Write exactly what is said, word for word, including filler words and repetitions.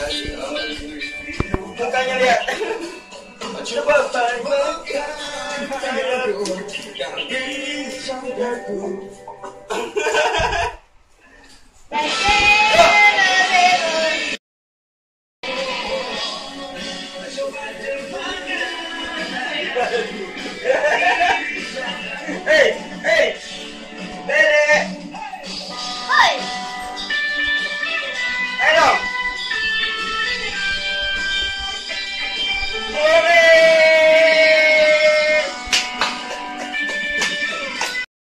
Mukanya lihat. Coba bayangkan yang disangkaku. Hey, hey.